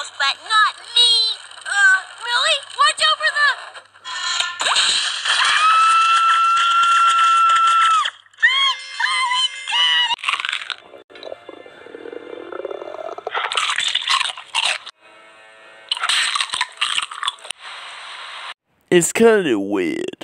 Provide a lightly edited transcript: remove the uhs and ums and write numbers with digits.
else, but not me. Really? Watch over the... It's kind of weird.